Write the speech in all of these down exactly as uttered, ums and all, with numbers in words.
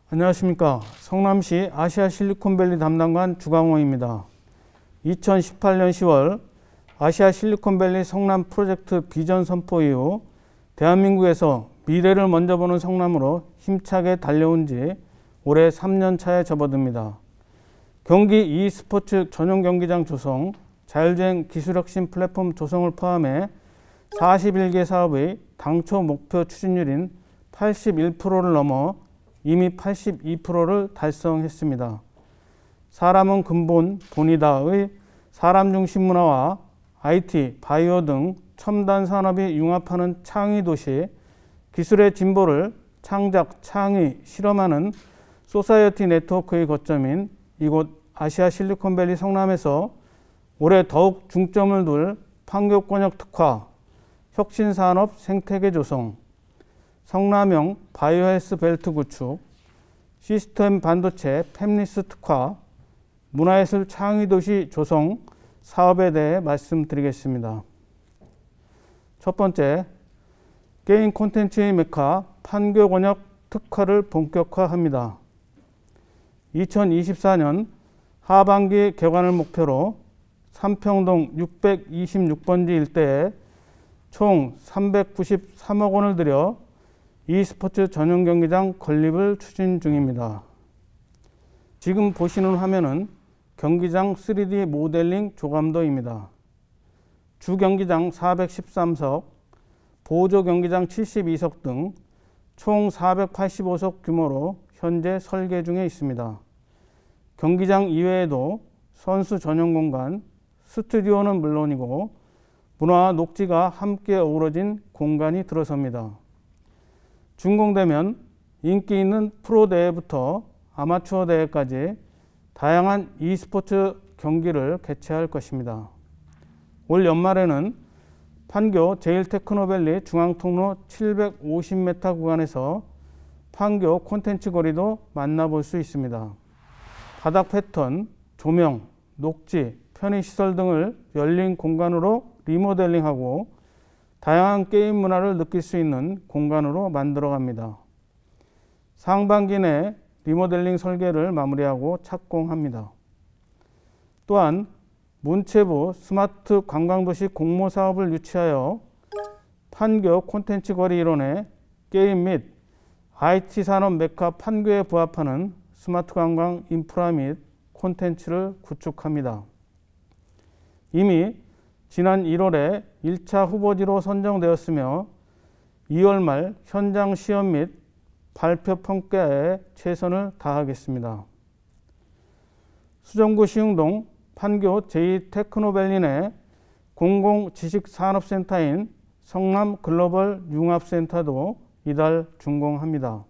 안녕하십니까. 성남시 아시아 실리콘밸리 담당관 주강호입니다. 이천십팔 년 시월 아시아 실리콘밸리 성남 프로젝트 비전 선포 이후 대한민국에서 미래를 먼저 보는 성남으로 힘차게 달려온 지 올해 삼 년 차에 접어듭니다. 경기 e스포츠 전용 경기장 조성, 자율주행 기술혁신 플랫폼 조성을 포함해 사십일 개 사업의 당초 목표 추진율인 팔십일 퍼센트를 넘어 이미 팔십이 퍼센트를 달성했습니다. 사람은 근본 본이다의 사람 중심 문화와 아이티, 바이오 등 첨단 산업이 융합하는 창의 도시, 기술의 진보를 창작, 창의, 실험하는 소사이어티 네트워크의 거점인 이곳 아시아 실리콘밸리 성남에서 올해 더욱 중점을 둘 판교권역 특화, 혁신산업 생태계 조성, 성남형 바이오헬스 벨트 구축, 시스템 반도체 팹리스 특화, 문화예술 창의도시 조성 사업에 대해 말씀드리겠습니다. 첫 번째, 게임 콘텐츠의 메카 판교권역 특화를 본격화합니다. 이천이십사 년 하반기 개관을 목표로 삼평동 육백이십육 번지 일대에 총 삼백구십삼억 원을 들여 e스포츠 전용 경기장 건립을 추진 중입니다. 지금 보시는 화면은 경기장 쓰리디 모델링 조감도입니다. 주 경기장 사백십삼 석, 보조 경기장 칠십이 석 등 총 사백팔십오 석 규모로 현재 설계 중에 있습니다. 경기장 이외에도 선수 전용 공간, 스튜디오는 물론이고 문화와 녹지가 함께 어우러진 공간이 들어섭니다. 준공되면 인기 있는 프로 대회부터 아마추어 대회까지 다양한 e스포츠 경기를 개최할 것입니다. 올 연말에는 판교 제일테크노밸리 중앙통로 칠백오십 미터 구간에서 판교 콘텐츠 거리도 만나볼 수 있습니다. 바닥 패턴, 조명, 녹지, 편의시설 등을 열린 공간으로 리모델링하고 다양한 게임 문화를 느낄 수 있는 공간으로 만들어갑니다. 상반기 내 리모델링 설계를 마무리하고 착공합니다. 또한 문체부 스마트 관광도시 공모사업을 유치하여 판교 콘텐츠 거리 일원의 게임 및 아이티 산업 메카 판교에 부합하는 스마트 관광 인프라 및 콘텐츠를 구축합니다. 이미 지난 일월에 일 차 후보지로 선정되었으며 이월 말 현장 시험 및 발표 평가에 최선을 다하겠습니다. 수정구 시흥동 판교 제이테크노밸리 내 공공지식산업센터인 성남 글로벌 융합센터도 이달 준공합니다.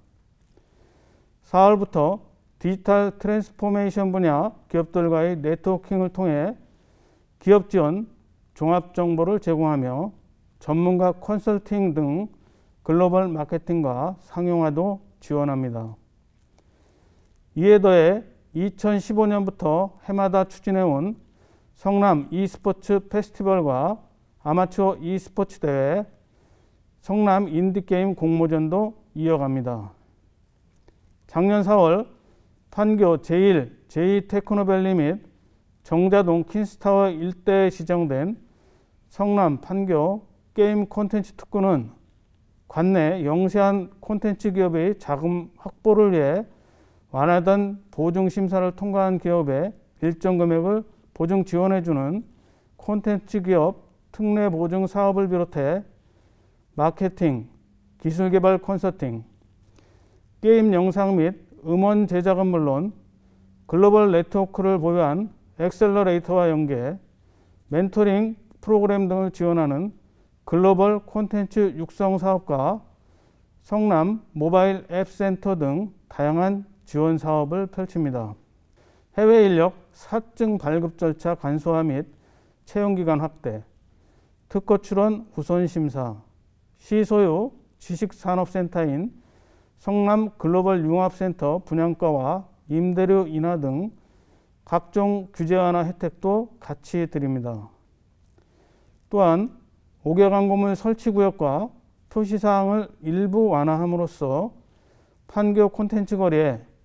사월부터 디지털 트랜스포메이션 분야 기업들과의 네트워킹을 통해 기업 지원, 종합 정보를 제공하며 전문가 컨설팅 등 글로벌 마케팅과 상용화도 지원합니다. 이에 더해 이천십오 년부터 해마다 추진해온 성남 e스포츠 페스티벌과 아마추어 e스포츠 대회, 성남 인디게임 공모전도 이어갑니다. 작년 사월 판교 제일, 제이테크노밸리 및 정자동 킨스타워 일대에 지정된 성남 판교 게임 콘텐츠 특구는 관내 영세한 콘텐츠 기업의 자금 확보를 위해 완화된 보증 심사를 통과한 기업에 일정 금액을 보증 지원해주는 콘텐츠 기업 특례 보증 사업을 비롯해 마케팅, 기술 개발 컨설팅, 게임 영상 및 음원 제작은 물론 글로벌 네트워크를 보유한 엑셀러레이터와 연계, 멘토링 프로그램 등을 지원하는 글로벌 콘텐츠 육성 사업과 성남 모바일 앱 센터 등 다양한 지원 사업을 펼칩니다. 해외 인력 사증 발급 절차 간소화 및 채용기간 확대, 특허 출원 우선 심사, 시소유 지식산업센터인 성남 글로벌 융합센터 분양가와 임대료 인하 등 각종 규제 완화 혜택도 같이 드립니다. 또한 오 개 광고물 설치 구역과 표시사항을 일부 완화함으로써 판교 콘텐츠 거리에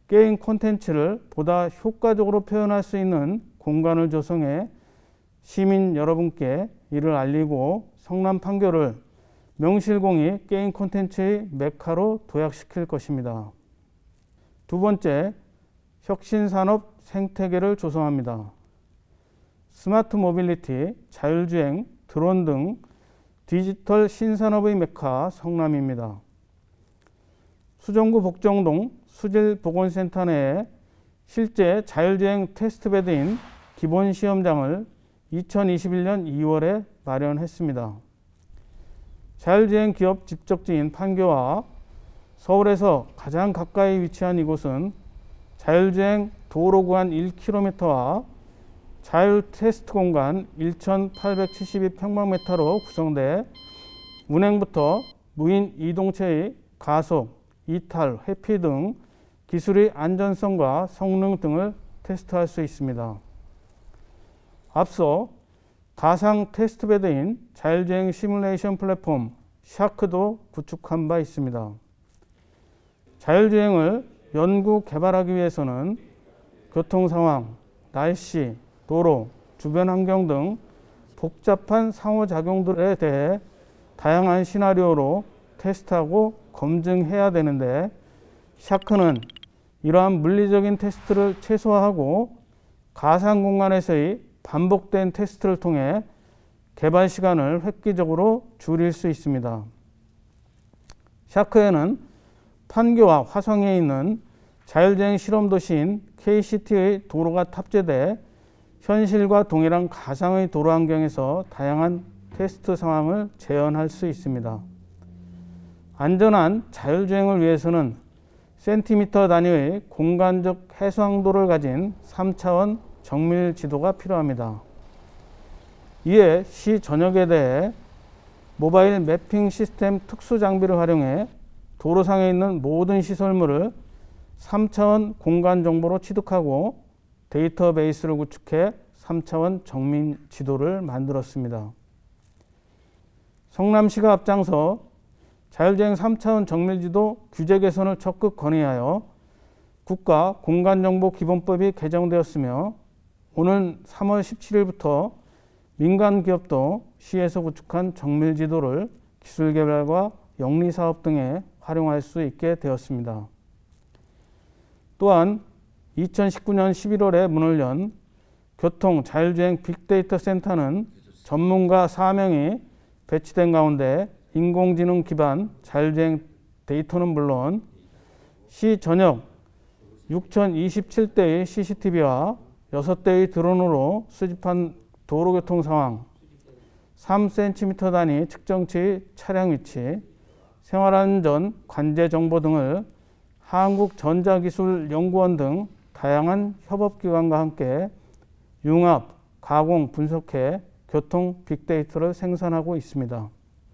게임 콘텐츠를 보다 효과적으로 표현할 수 있는 공간을 조성해 시민 여러분께 이를 알리고 성남 판교를 명실공히 게임 콘텐츠의 메카로 도약시킬 것입니다. 두 번째, 혁신산업 생태계를 조성합니다. 스마트 모빌리티, 자율주행, 드론 등 디지털 신산업의 메카 성남입니다. 수정구 복정동 수질보건센터 내에 실제 자율주행 테스트베드인 기본시험장을 이천이십일 년 이월에 마련했습니다. 자율주행 기업 집적지인 판교와 서울에서 가장 가까이 위치한 이곳은 자율주행 도로 구간 일 킬로미터와 자율 테스트 공간 천팔백칠십이 평방미터로 구성돼 운행부터 무인 이동체의 가속, 이탈, 회피 등 기술의 안전성과 성능 등을 테스트할 수 있습니다. 앞서 가상 테스트베드인 자율주행 시뮬레이션 플랫폼 샤크도 구축한 바 있습니다. 자율주행을 연구 개발하기 위해서는 교통상황, 날씨, 도로, 주변 환경 등 복잡한 상호작용들에 대해 다양한 시나리오로 테스트하고 검증해야 되는데 샤크는 이러한 물리적인 테스트를 최소화하고 가상 공간에서의 반복된 테스트를 통해 개발 시간을 획기적으로 줄일 수 있습니다. 샤크에는 판교와 화성에 있는 자율주행 실험도시인 케이씨티의 도로가 탑재돼 현실과 동일한 가상의 도로 환경에서 다양한 테스트 상황을 재현할 수 있습니다. 안전한 자율주행을 위해서는 센티미터 단위의 공간적 해상도를 가진 삼 차원 정밀 지도가 필요합니다. 이에 시 전역에 대해 모바일 매핑 시스템 특수 장비를 활용해 도로상에 있는 모든 시설물을 삼 차원 공간 정보로 취득하고 데이터베이스를 구축해 삼 차원 정밀 지도를 만들었습니다. 성남시가 앞장서 자율주행 삼 차원 정밀지도 규제 개선을 적극 건의하여 국가 공간정보기본법이 개정되었으며 오는 삼월 십칠일부터 민간 기업도 시에서 구축한 정밀지도를 기술개발과 영리사업 등에 활용할 수 있게 되었습니다. 또한 이천십구 년 십일월에 문을 연 교통 자율주행 빅데이터 센터는 전문가 사 명이 배치된 가운데 인공지능 기반 자율주행 데이터는 물론 시 전역 육천이십칠 대의 씨씨티비와 여섯 대의 드론으로 수집한 도로교통 상황, 삼 센티미터 단위 측정치의 차량 위치, 생활안전 관제 정보 등을 한국전자기술연구원 등 다양한 협업기관과 함께 융합, 가공, 분석해 교통 빅데이터를 생산하고 있습니다.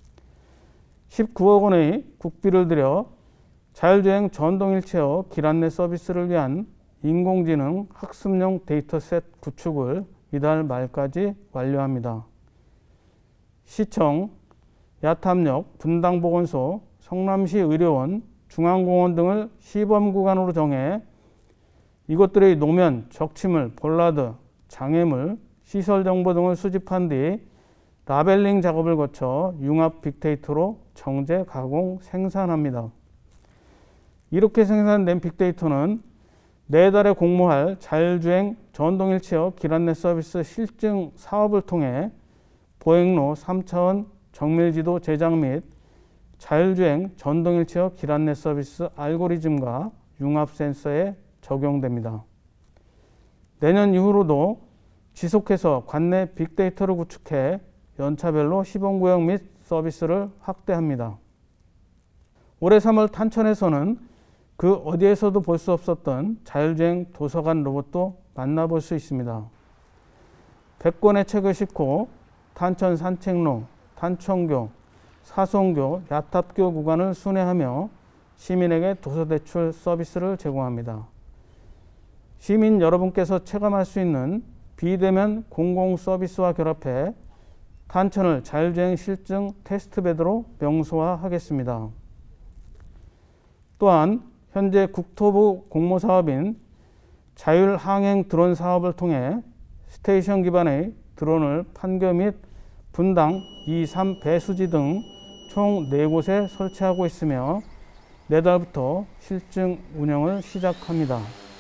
십구억 원의 국비를 들여 자율주행 전동일체어 길안내 서비스를 위한 인공지능 학습용 데이터셋 구축을 이달 말까지 완료합니다. 시청, 야탐역, 분당보건소, 성남시 의료원, 중앙공원 등을 시범구간으로 정해 이곳들의 노면, 적치물, 볼라드, 장애물, 시설 정보 등을 수집한 뒤 라벨링 작업을 거쳐 융합 빅데이터로 정제, 가공, 생산합니다. 이렇게 생산된 빅데이터는 내달에 공모할 자율주행 전동일체어 길안내 서비스 실증 사업을 통해 보행로 삼 차원 정밀지도 제작 및 자율주행 전동일체어 길안내 서비스 알고리즘과 융합 센서에 적용됩니다. 내년 이후로도 지속해서 관내 빅데이터를 구축해 연차별로 시범구역 및 서비스를 확대합니다. 올해 삼월 탄천에서는 그 어디에서도 볼 수 없었던 자율주행 도서관 로봇도 만나볼 수 있습니다. 백 권의 책을 싣고 탄천 산책로, 탄천교, 사송교, 야탑교 구간을 순회하며 시민에게 도서 대출 서비스를 제공합니다. 시민 여러분께서 체감할 수 있는 비대면 공공 서비스와 결합해 탄천을 자율주행 실증 테스트베드로 명소화하겠습니다. 또한 현재 국토부 공모사업인 자율항행 드론 사업을 통해 스테이션 기반의 드론을 판교 및 분당, 이, 삼 배수지 등 총 네 곳에 설치하고 있으며 내달부터 실증 운영을 시작합니다.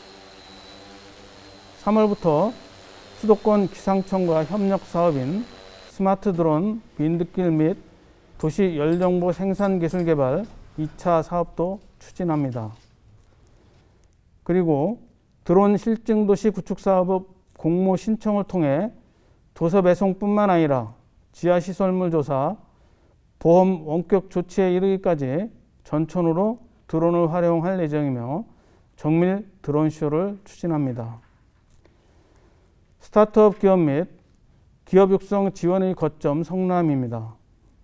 삼월부터 수도권 기상청과 협력 사업인 스마트 드론 윈드길 및 도시 열정보 생산 기술 개발 이 차 사업도 추진합니다. 그리고 드론 실증 도시 구축 사업 공모 신청을 통해 도서 배송뿐만 아니라 지하시설물 조사, 보험 원격 조치에 이르기까지 전천후로 드론을 활용할 예정이며 정밀 드론쇼를 추진합니다. 스타트업 기업 및 기업 육성 지원의 거점 성남입니다.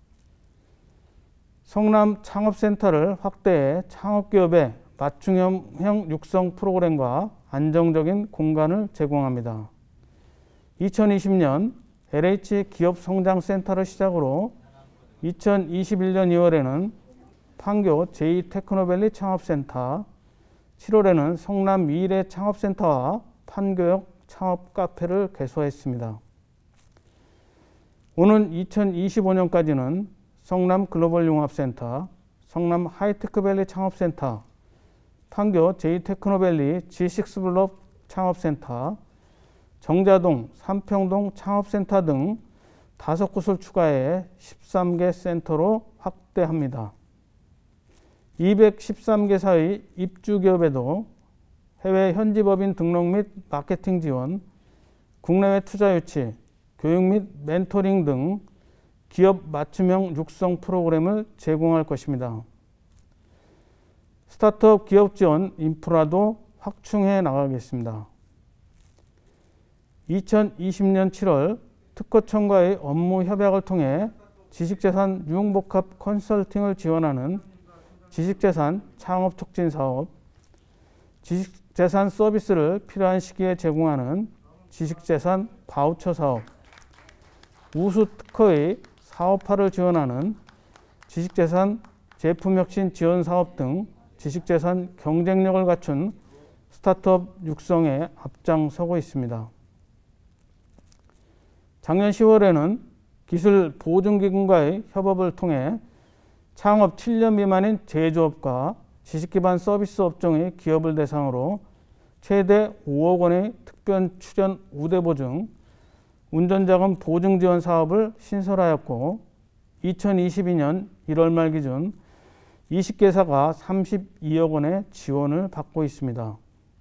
성남 창업센터를 확대해 창업기업의 맞춤형 육성 프로그램과 안정적인 공간을 제공합니다. 이천이십 년 엘에이치 기업성장센터를 시작으로 이천이십일 년 이월에는 판교 제이 테크노밸리 창업센터, 칠월에는 성남 미래 창업센터와 판교역 창업 카페를 개소했습니다. 오는 이천이십오 년까지는 성남 글로벌 융합센터, 성남 하이테크밸리 창업센터, 판교 제이 테크노밸리 지 식스 블록 창업센터, 정자동, 삼평동 창업센터 등 다섯 곳을 추가해 십삼 개 센터로 확대합니다. 이백십삼 개사의 입주기업에도 해외 현지법인 등록 및 마케팅 지원, 국내외 투자 유치, 교육 및 멘토링 등 기업 맞춤형 육성 프로그램을 제공할 것입니다. 스타트업 기업 지원 인프라도 확충해 나가겠습니다. 이천이십 년 칠월 특허청과의 업무 협약을 통해 지식재산 융복합 컨설팅을 지원하는 지식재산 창업 촉진 사업, 지식재산 서비스를 필요한 시기에 제공하는 지식재산 바우처 사업, 우수 특허의 사업화를 지원하는 지식재산 제품혁신 지원 사업 등 지식재산 경쟁력을 갖춘 스타트업 육성에 앞장서고 있습니다. 작년 시월에는 기술보증기금과의 협업을 통해 창업 칠 년 미만인 제조업과 지식기반 서비스 업종의 기업을 대상으로 최대 오억 원의 특별 출연 우대 보증, 운전자금 보증 지원 사업을 신설하였고 이천이십이 년 일월 말 기준 이십 개사가 삼십이억 원의 지원을 받고 있습니다.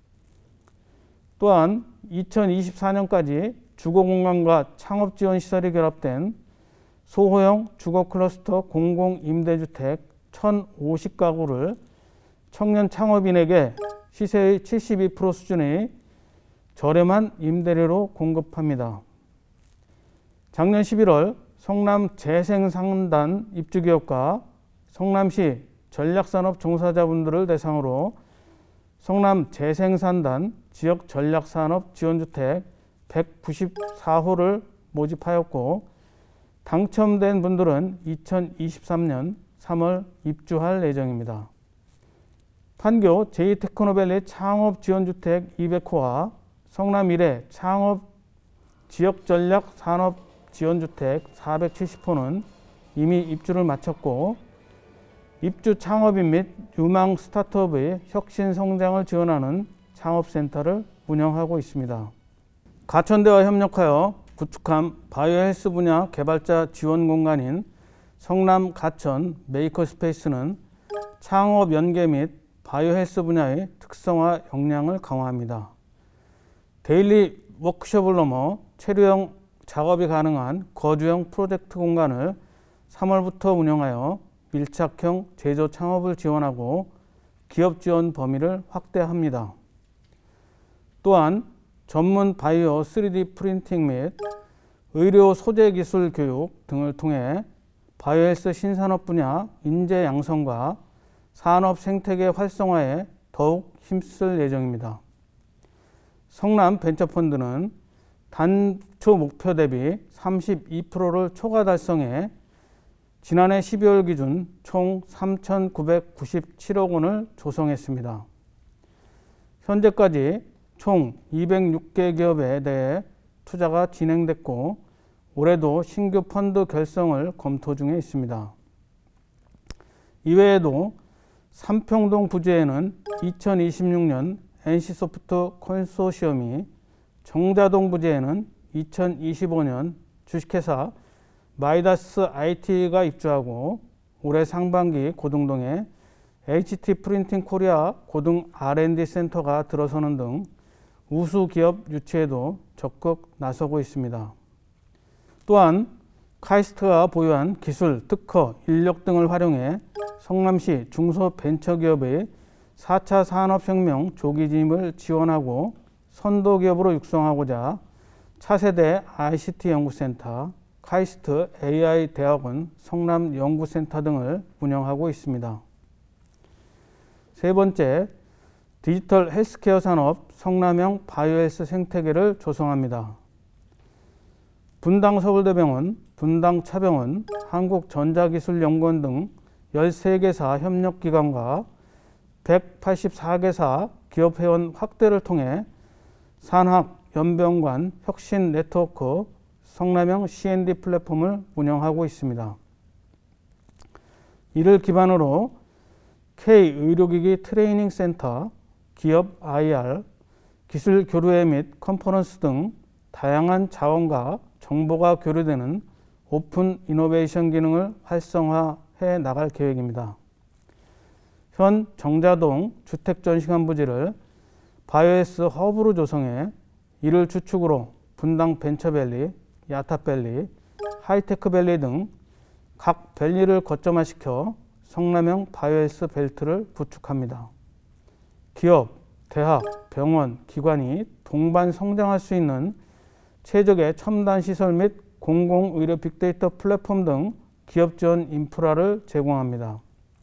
또한 이천이십사 년까지 주거공간과 창업지원시설이 결합된 소호형 주거클러스터 공공임대주택 천오십 가구를 청년 창업인에게 시세의 칠십이 퍼센트 수준의 저렴한 임대료로 공급합니다. 작년 십일월 성남 재생산단 입주기업과 성남시 전략산업 종사자분들을 대상으로 성남 재생산단 지역 전략산업 지원주택 백구십사 호를 모집하였고 당첨된 분들은 이천이십삼 년 삼월 입주할 예정입니다. 판교 제이 테크노밸리 창업 지원주택 이백 호와 성남 미래 창업 지역 전략 산업 지원주택 사백칠십 호는 이미 입주를 마쳤고 입주 창업인 및 유망 스타트업의 혁신 성장을 지원하는 창업센터를 운영하고 있습니다. 가천대와 협력하여 구축한 바이오헬스 분야 개발자 지원 공간인 성남 가천 메이커스페이스는 창업 연계 및 바이오헬스 분야의 특성화 역량을 강화합니다. 데일리 워크숍을 넘어 체류형 작업이 가능한 거주형 프로젝트 공간을 삼월부터 운영하여 밀착형 제조 창업을 지원하고 기업 지원 범위를 확대합니다. 또한 전문 바이오 쓰리디 프린팅 및 의료 소재 기술 교육 등을 통해 바이오헬스 신산업 분야 인재 양성과 산업 생태계 활성화에 더욱 힘쓸 예정입니다. 성남 지난해 십이월 기준 총 삼천구백구십칠억 원을 조성했습니다. 현재까지 총 이백육 개 기업에 대해 투자가 진행됐고 올해도 신규 펀드 결성을 검토 중에 있습니다. 이외에도 삼평동 부지에는 이천이십육 년 엔씨소프트 컨소시엄이, 정자동 부지에는 이천이십오 년 주식회사 마이다스 아이티가 입주하고 올해 상반기 고등동에 에이치티 프린팅 코리아 고등 알앤디 센터가 들어서는 등 우수 기업 유치에도 적극 나서고 있습니다. 또한 카이스트가 보유한 기술, 특허, 인력 등을 활용해 성남시 중소벤처기업의 사 차 산업혁명 조기 진입을 지원하고 선도기업으로 육성하고자 차세대 아이씨티 연구센터, 카이스트 에이아이 대학원 성남연구센터 등을 운영하고 있습니다. 세 번째, 디지털 헬스케어 산업 성남형 바이오헬스 생태계를 조성합니다. 분당 서울대병원, 분당 차병원, 한국전자기술연구원 등 열세 개사 협력기관과 백팔십사 개사 기업회원 확대를 통해 산학, 연변관, 혁신 네트워크, 성남형 씨앤디 플랫폼을 운영하고 있습니다. 이를 기반으로 K의료기기 트레이닝 센터, 기업 아이알, 기술 교류회 및 컨퍼런스 등 다양한 자원과 정보가 교류되는 오픈 이노베이션 기능을 활성화해 나갈 계획입니다. 현 정자동 주택전시관 부지를 바이오헬스 허브로 조성해 이를 주축으로 분당 벤처밸리, 야타밸리, 하이테크밸리 등 각 밸리를 거점화시켜 성남형 바이오헬스 벨트를 구축합니다. 기업, 대학, 병원, 기관이 동반 성장할 수 있는 최적의 첨단 시설 및 공공의료 빅데이터 플랫폼 등 기업 지원 인프라를 제공합니다.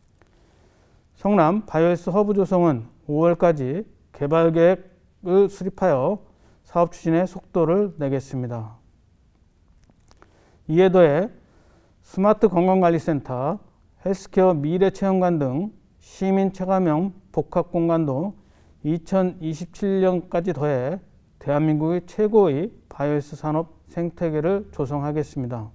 성남 바이오헬스 허브 조성은 오월까지 개발 계획을 수립하여 사업 추진에 속도를 내겠습니다. 이에 더해 스마트 건강관리센터, 헬스케어 미래체험관 등 시민 체감형 복합공간도 이천이십칠 년까지 더해 대한민국의 최고의 바이오헬스 산업 생태계를 조성하겠습니다.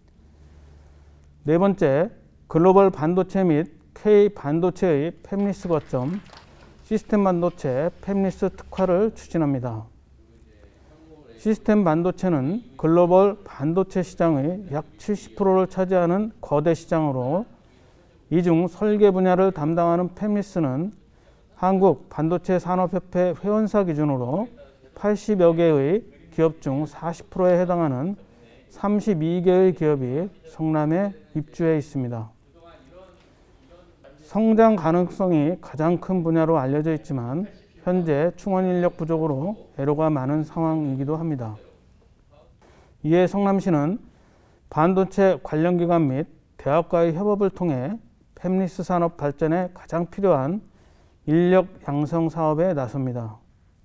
네 번째, 글로벌 반도체 및 K 반도체의 팹리스 거점, 시스템 반도체 팹리스 특화를 추진합니다. 시스템 반도체는 글로벌 반도체 시장의 약 칠십 퍼센트를 차지하는 거대 시장으로 이 중 설계 분야를 담당하는 팹리스는 한국 반도체 산업협회 회원사 기준으로 팔십여 개의 기업 중 사십 퍼센트에 해당하는 삼십이 개의 기업이 성남에 입주해 있습니다. 성장 가능성이 가장 큰 분야로 알려져 있지만 현재 충원 인력 부족으로 애로가 많은 상황이기도 합니다. 이에 성남시는 반도체 관련 기관 및 대학과의 협업을 통해 팹리스 산업 발전에 가장 필요한 인력 양성 사업에 나섭니다.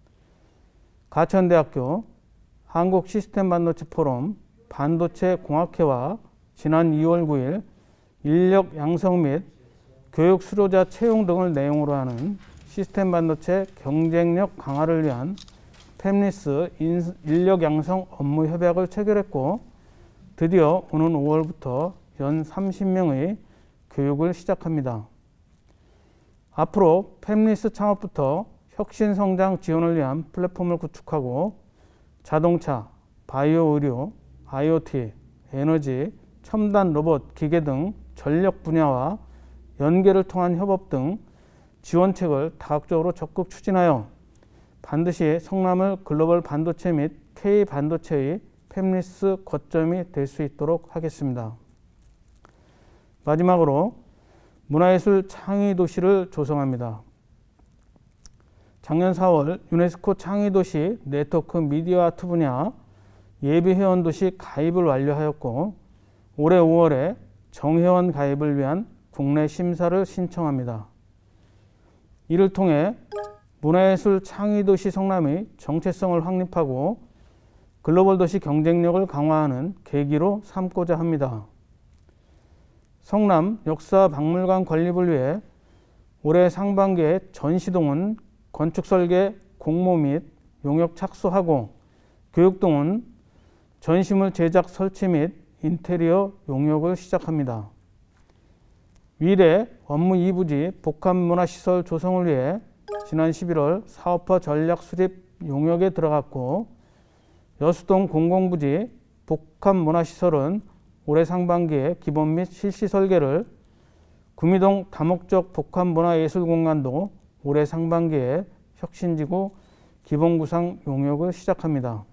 가천대학교, 한국시스템반도체 포럼, 반도체 공학회와 지난 이월 구일 인력 양성 및 교육 수료자 채용 등을 내용으로 하는 시스템 반도체 경쟁력 강화를 위한 팹리스 인력 양성 업무 협약을 체결했고 드디어 오는 오월부터 연 삼십 명의 교육을 시작합니다. 앞으로 팹리스 창업부터 혁신 성장 지원을 위한 플랫폼을 구축하고 자동차, 바이오 의료, 아이오티, 에너지, 첨단 로봇, 기계 등 전력 분야와 연계를 통한 협업 등 지원책을 다각적으로 적극 추진하여 반드시 성남을 글로벌 반도체 및 K 반도체의 팹리스 거점이 될 수 있도록 하겠습니다. 마지막으로 문화예술 창의도시를 조성합니다. 작년 사월 유네스코 창의도시 네트워크 미디어 아트 분야 예비회원도시 가입을 완료하였고 올해 오월에 정회원 가입을 위한 국내 심사를 신청합니다. 이를 통해 문화예술 창의도시 성남의 정체성을 확립하고 글로벌 도시 경쟁력을 강화하는 계기로 삼고자 합니다. 성남 역사박물관 건립을 위해 올해 상반기에 전시동은 건축설계 공모 및 용역 착수하고 교육동은 전시물 제작 설치 및 인테리어 용역을 시작합니다. 위례 업무 이 부지 복합문화시설 조성을 위해 지난 십일월 사업화 전략 수립 용역에 들어갔고, 여수동 공공부지 복합문화시설은 올해 상반기에 기본 및 실시 설계를, 구미동 다목적 복합문화예술공간도 올해 상반기에 혁신지구 기본구상 용역을 시작합니다.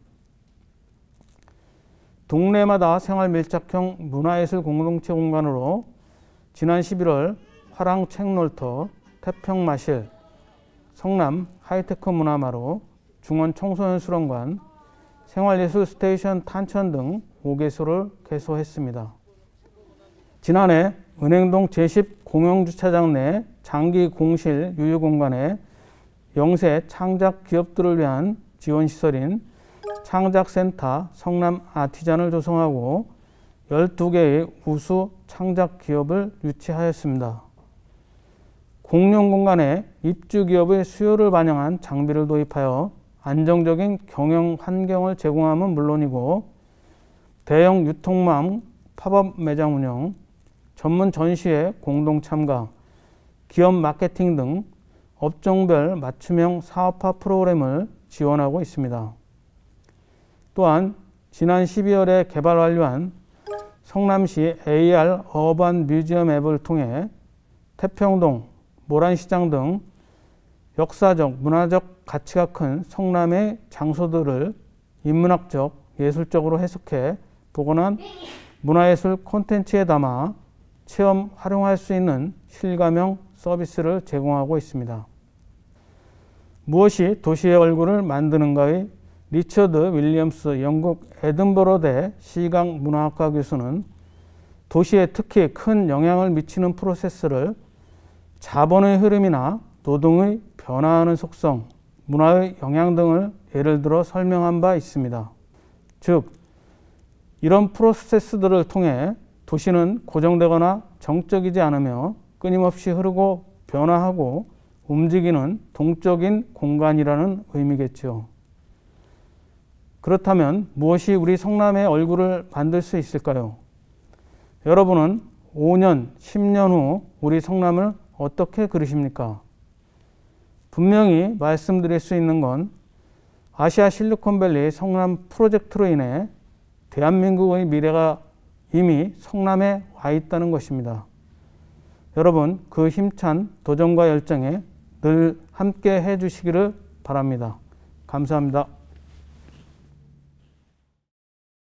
동네마다 생활밀착형 문화예술 공동체 공간으로 지난 십일월 화랑 책놀터, 태평마실, 성남 하이테크 문화마루, 중원 청소년 수련관, 생활예술 스테이션 탄천 등 오 개소를 개소했습니다. 지난해 은행동 제십 공영주차장 내 장기 공실 유휴공간에 영세 창작 기업들을 위한 지원시설인 창작센터 성남 아티잔을 조성하고 열두 개의 우수 창작 기업을 유치하였습니다. 공용 공간에 입주 기업의 수요를 반영한 장비를 도입하여 안정적인 경영 환경을 제공함은 물론이고, 대형 유통망 팝업 매장 운영, 전문 전시회 공동 참가, 기업 마케팅 등 업종별 맞춤형 사업화 프로그램을 지원하고 있습니다. 또한 지난 십이월에 개발 완료한 성남시 에이알 어반 뮤지엄 앱을 통해 태평동, 모란시장 등 역사적, 문화적 가치가 큰 성남의 장소들을 인문학적, 예술적으로 해석해 복원한 문화예술 콘텐츠에 담아 체험 활용할 수 있는 실감형 서비스를 제공하고 있습니다. 무엇이 도시의 얼굴을 만드는가의 리처드 윌리엄스 영국 에든버러대 시각문화학과 교수는 도시에 특히 큰 영향을 미치는 프로세스를 자본의 흐름이나 노동의 변화하는 속성, 문화의 영향 등을 예를 들어 설명한 바 있습니다. 즉, 이런 프로세스들을 통해 도시는 고정되거나 정적이지 않으며 끊임없이 흐르고 변화하고 움직이는 동적인 공간이라는 의미겠죠. 그렇다면 무엇이 우리 성남의 얼굴을 만들 수 있을까요? 여러분은 오 년, 십 년 후 우리 성남을 어떻게 그리십니까? 분명히 말씀드릴 수 있는 건 아시아 실리콘밸리 성남 프로젝트로 인해 대한민국의 미래가 이미 성남에 와 있다는 것입니다. 여러분, 그 힘찬 도전과 열정에 늘 함께 해 주시기를 바랍니다. 감사합니다.